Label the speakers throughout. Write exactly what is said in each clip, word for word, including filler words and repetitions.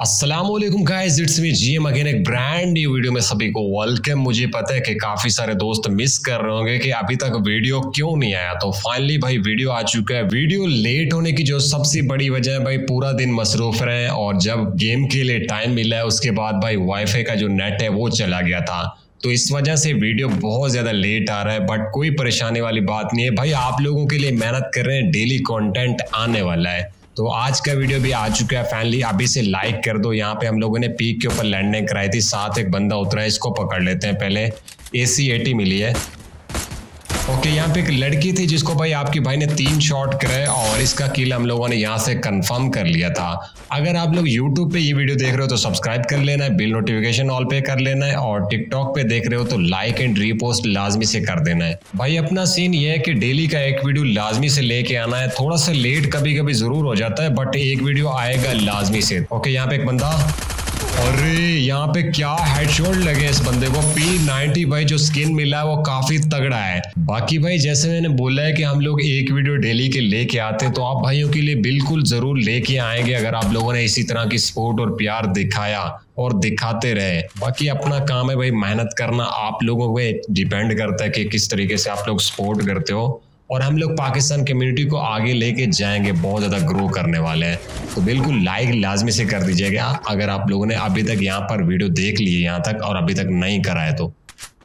Speaker 1: अस्सलामुअलैकुम guys, it's me GM again एक brand new video में सभी को वेलकम। मुझे पता है कि काफी सारे दोस्त मिस कर रहे होंगे कि अभी तक वीडियो क्यों नहीं आया, तो फाइनली भाई वीडियो आ चुका है। वीडियो लेट होने की जो सबसे बड़ी वजह है भाई, पूरा दिन मसरूफ रहे और जब गेम के लिए टाइम मिला है उसके बाद भाई वाईफाई का जो नेट है वो चला गया था, तो इस वजह से वीडियो बहुत ज़्यादा लेट आ रहा है। बट कोई परेशानी वाली बात नहीं है भाई, आप लोगों के लिए मेहनत कर रहे हैं, डेली कंटेंट आने वाला है। तो आज का वीडियो भी आ चुका है फैमिली, अभी से लाइक कर दो। यहाँ पे हम लोगों ने पीक के ऊपर लैंडिंग कराई थी, साथ एक बंदा उतरा है, इसको पकड़ लेते हैं। पहले ए सी एटी मिली है। ओके, यहाँ पे एक लड़की थी जिसको भाई आपकी भाई ने तीन शॉट कराए और इसका किल हम लोगों ने यहाँ से कंफर्म कर लिया था। अगर आप लोग यूट्यूब पे ये वीडियो देख रहे हो तो सब्सक्राइब कर लेना है, बिल नोटिफिकेशन ऑल पे कर लेना है, और टिकटॉक पे देख रहे हो तो लाइक एंड रीपोस्ट लाजमी से कर देना है। भाई अपना सीन ये है कि डेली का एक वीडियो लाजमी से लेके आना है, थोड़ा सा लेट कभी कभी जरूर हो जाता है बट एक वीडियो आएगा लाजमी से। ओके, यहाँ पे एक बंदा, अरे यहाँ पे क्या हेडशॉट लगे इस बंदे को। पी नाइंटी भाई जो स्किन मिला है वो काफी तगड़ा है। बाकी भाई जैसे मैंने बोला है कि हम लोग एक वीडियो डेली के लेके आते हैं, तो आप भाइयों के लिए बिल्कुल जरूर लेके आएंगे अगर आप लोगों ने इसी तरह की सपोर्ट और प्यार दिखाया और दिखाते रहे। बाकी अपना काम है भाई मेहनत करना, आप लोगों पे डिपेंड करता है कि किस तरीके से आप लोग सपोर्ट करते हो, और हम लोग पाकिस्तान कम्युनिटी को आगे लेके जाएंगे, बहुत ज़्यादा ग्रो करने वाले हैं। तो बिल्कुल लाइक लाजमी से कर दीजिएगा अगर आप लोगों ने अभी तक यहाँ पर वीडियो देख ली है यहाँ तक और अभी तक नहीं करा है तो।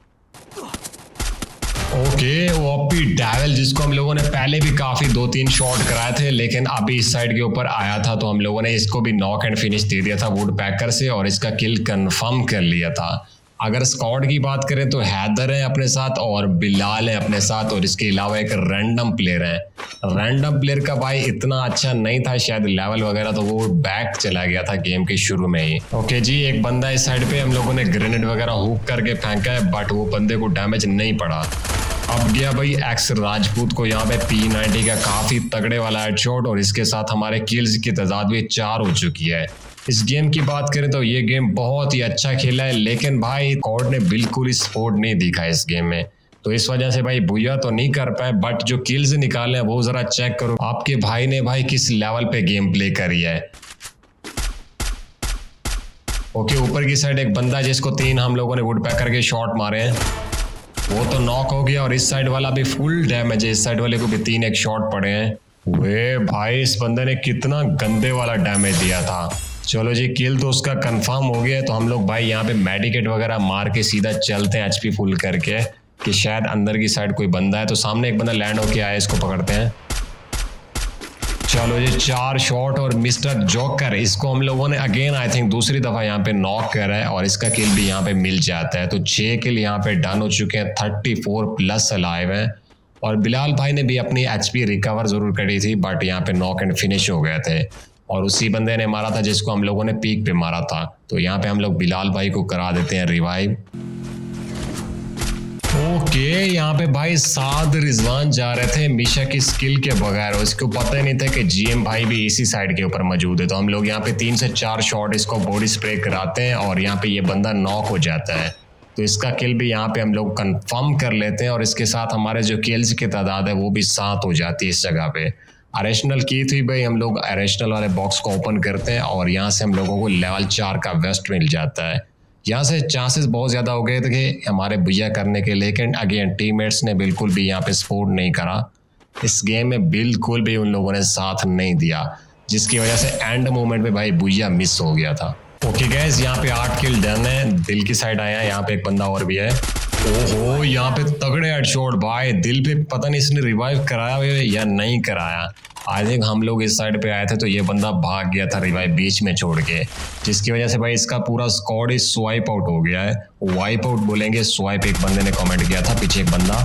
Speaker 1: ओके, ओपी डेविल जिसको हम लोगों ने पहले भी काफ़ी दो तीन शॉट कराए थे, लेकिन अभी इस साइड के ऊपर आया था तो हम लोगों ने इसको भी नॉक एंड फिनिश दे दिया था वुड पैकर से और इसका किल कंफर्म कर लिया था। अगर स्क्वाड की बात करें तो हैदर है अपने साथ और बिलाल है अपने साथ, और इसके अलावा एक रैंडम प्लेयर है। रैंडम प्लेयर का भाई इतना अच्छा नहीं था, शायद लेवल वगैरह, तो वो बैक चला गया था गेम के शुरू में ही। ओके जी, एक बंदा इस साइड पे हम लोगों ने ग्रेनेड वगैरह हुक करके फेंका है बट वो बंदे को डैमेज नहीं पड़ा। अब गया भाई एक्स राजपूत को यहाँ पे पी नाइंटी का काफी तगड़े वाला हेडशॉट, और इसके साथ हमारे किल्स की तादाद भी चार हो चुकी है। इस गेम की बात करें तो ये गेम बहुत ही अच्छा खेला है, लेकिन भाई कोड ने बिल्कुल ही सपोर्ट नहीं दिखा इस गेम में, तो इस वजह से भाई बुया तो नहीं कर पाए। बट जो किल्स निकाले हैं वो जरा चेक करो आपके भाई ने भाई किस लेवल पे गेम प्ले करी है। ओके, ऊपर की साइड एक बंदा जिसको तीन हम लोगों ने वुड पैकर के शॉट मारे हैं, वो तो नॉक हो गया, और इस साइड वाला भी फुल डैमेज है, इस साइड वाले को भी तीन एक शॉट पड़े हैं। वे भाई इस बंदे ने कितना गंदे वाला डैमेज दिया था। चलो जी, किल तो उसका कंफर्म हो गया, तो हम लोग भाई यहाँ पे मेडिकेट वगैरह मार के सीधा चलते हैं एचपी फुल करके कि शायद अंदर की साइड कोई बंदा है। तो सामने एक बंदा लैंड होके आया, इसको पकड़ते हैं। चलो जी, चार शॉट और मिस्टर जोकर, इसको हम लोगों ने अगेन आई थिंक दूसरी दफा यहाँ पे नॉक करा है और इसका किल भी यहाँ पे मिल जाता है। तो छह किल यहाँ पे डन हो चुके हैं, थर्टी फोर प्लस अलाइव है। और बिलाल भाई ने भी अपनी एचपी रिकवर जरूर करी थी बट यहाँ पे नॉक एंड फिनिश हो गए थे, और उसी बंदे ने मारा था जिसको हम लोगों ने पीक पे मारा था। तो यहाँ पे हम लोग बिलाल भाई को करा देते हैं रिवाइव। ओके, यहाँ पे भाई साद रिजवान जा रहे थे मिशा की स्किल के बगैर, उसको पता ही नहीं था कि जीएम भाई भी इसी साइड के ऊपर मौजूद है। तो हम लोग यहाँ पे तीन से चार शॉट इसको बॉडी स्प्रे कराते हैं और यहाँ पे ये बंदा नॉक हो जाता है, तो इसका किल भी यहाँ पे हम लोग कंफर्म कर लेते हैं, और इसके साथ हमारे जो किल्स की तादाद है वो भी सात हो जाती है इस जगह पे। अरेशनल की थी भाई, हम लोग अरेशनल वाले बॉक्स को ओपन करते हैं और यहाँ से हम लोगों को लेवल चार का वेस्ट मिल जाता है। यहाँ से चांसेस बहुत ज़्यादा हो गए थे कि हमारे भैया करने के, लेकिन अगेन टीममेट्स ने बिल्कुल भी यहाँ पे सपोर्ट नहीं करा, इस गेम में बिल्कुल भी उन लोगों ने साथ नहीं दिया, जिसकी वजह से एंड मोमेंट पे भाई भैया मिस हो गया था। ओके गाइस, यहाँ पे आठ किल डन है, दिल की साइड आया, यहाँ पे एक बंदा और भी है। ओहो, यहाँ पे तगड़े हेडशॉट भाई, दिल पे पता नहीं इसने रिवाइव कराया या नहीं कराया। आई थिंक हम लोग इस साइड पे आए थे तो ये बंदा भाग गया था रिवाइव बीच में छोड़ के, जिसकी वजह से भाई इसका पूरा स्क्वाड ही स्वाइप आउट हो गया है। वाइप आउट बोलेंगे, स्वाइप एक बंदे ने कमेंट किया था, पीछे एक बंदा,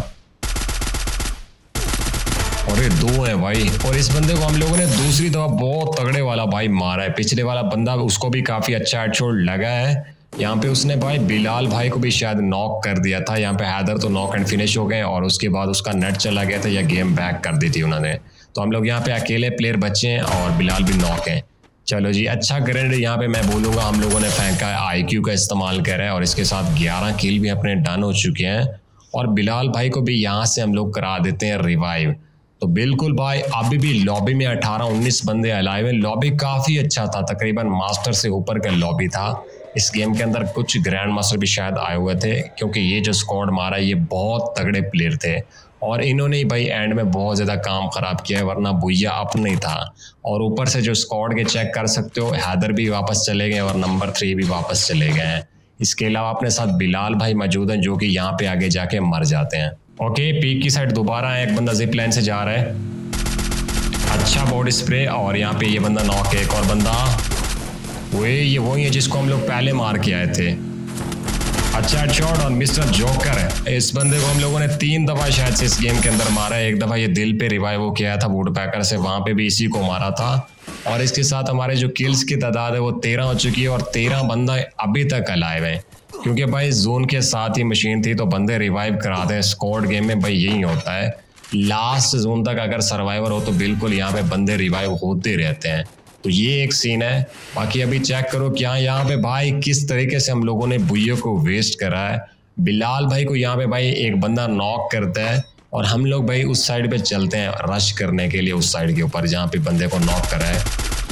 Speaker 1: और ये दो है भाई। और इस बंदे को हम लोगों ने दूसरी दफा बहुत तगड़े वाला भाई मारा है, पिछले वाला बंदा उसको भी काफी अच्छा हेडशॉट लगा है। यहाँ पे उसने भाई बिलाल भाई को भी शायद नॉक कर दिया था, यहाँ पे हैदर तो नॉक एंड फिनिश हो गए, और उसके बाद उसका नेट चला गया था या गेम बैक कर दी थी उन्होंने। तो हम लोग यहाँ पे अकेले प्लेयर बचे हैं और बिलाल भी नॉक है। चलो जी, अच्छा ग्रेनेड यहाँ पे मैं बोलूँगा हम लोगों ने फेंका है, आई क्यू का इस्तेमाल करा है, और इसके साथ ग्यारह किल भी अपने डन हो चुके हैं, और बिलाल भाई को भी यहाँ से हम लोग करा देते हैं रिवाइव। तो बिल्कुल भाई अभी भी लॉबी में अठारह उन्नीस बंदे अलाइव हैं। लॉबी काफ़ी अच्छा था, तकरीबन मास्टर से ऊपर का लॉबी था। इस गेम के अंदर कुछ ग्रैंड मास्टर भी शायद आए हुए थे, क्योंकि ये जो स्क्वाड मारा ये बहुत तगड़े प्लेयर थे और इन्होंने ही भाई एंड में बहुत ज़्यादा काम ख़राब किया है, वरना भुइया अपना ही था। और ऊपर से जो स्क्वाड के चेक कर सकते हो, हैदर भी वापस चले गए और नंबर थ्री भी वापस चले गए हैं। इसके अलावा अपने साथ बिलाल भाई मौजूद हैं, जो कि यहाँ पे आगे जाके मर जाते हैं। ओके, पीक की साइड दोबारा एक बंदा जिप लाइन से जा रहा है। अच्छा बॉडी स्प्रे और यहाँ पे ये बंदा नॉक है। एक और बंदा, वो ये वही है जिसको हम लोग पहले मार के आए थे। अच्छा शॉट और मिस्टर जोकर है। इस बंदे को हम लोगों ने तीन दफ़ा शायद से इस गेम के अंदर मारा है। एक दफ़ा ये दिल पे रिवाइव किया था वुड पैकर से, वहाँ पे भी इसी को मारा था। और इसके साथ हमारे जो किल्स की तादाद है वो तेरह हो चुकी है और तेरह बंदा अभी तक अलाइव है, क्योंकि भाई जोन के साथ ही मशीन थी तो बंदे रिवाइव कराते हैं। स्क्वाड गेम में भाई यही होता है, लास्ट जोन तक अगर सर्वाइवर हो तो बिल्कुल यहाँ पे बंदे रिवाइव होते रहते हैं। तो ये एक सीन है। बाकी अभी चेक करो क्या यहाँ पे भाई किस तरीके से हम लोगों ने बुइयों को वेस्ट करा है। बिलाल भाई को यहाँ पे भाई एक बंदा नॉक करता है और हम लोग भाई उस साइड पे चलते हैं रश करने के लिए, उस साइड के ऊपर जहाँ पे बंदे को नॉक करा है।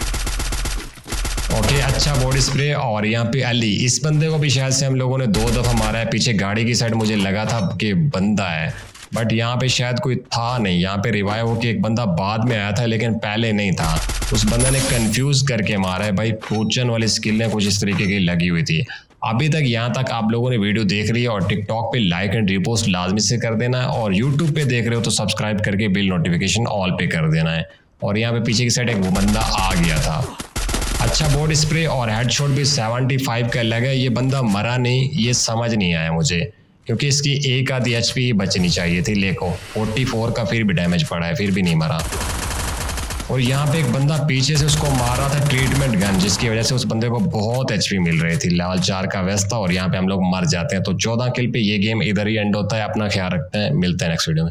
Speaker 1: ओके, अच्छा बॉडी स्प्रे और यहाँ पे अली, इस बंदे को भी शायद से हम लोगों ने दो दफ़ा मारा है। पीछे गाड़ी की साइड मुझे लगा था कि बंदा है, बट यहाँ पे शायद कोई था नहीं। यहाँ पे रिवाइव होके एक बंदा बाद में आया था लेकिन पहले नहीं था। उस बंदे ने कंफ्यूज करके मारा है भाई। पोचन वाली स्किल ने कुछ इस तरीके की लगी हुई थी। अभी तक यहाँ तक आप लोगों ने वीडियो देख ली है और टिकटॉक पे लाइक एंड रिपोस्ट लाजमी से कर देना है, और यूट्यूब पे देख रहे हो तो सब्सक्राइब करके बिल नोटिफिकेशन ऑल पे कर देना है। और यहाँ पे पीछे की साइड एक बंदा आ गया था। अच्छा बॉडी स्प्रे और हेडशॉट भी पचहत्तर का लगा है। ये बंदा मरा नहीं, ये समझ नहीं आया मुझे, क्योंकि इसकी एक आधी एच पी बचनी चाहिए थी। लेको चौवालीस का फिर भी डैमेज पड़ा है, फिर भी नहीं मरा। और यहाँ पे एक बंदा पीछे से उसको मार रहा था ट्रीटमेंट गन, जिसकी वजह से उस बंदे को बहुत एच पी मिल रही थी। लेवल चार का वेस्ट था और यहाँ पे हम लोग मर जाते हैं। तो चौदह किल पे ये गेम इधर ही एंड होता है। अपना ख्याल रखते हैं, मिलते हैं नेक्स्ट वीडियो में।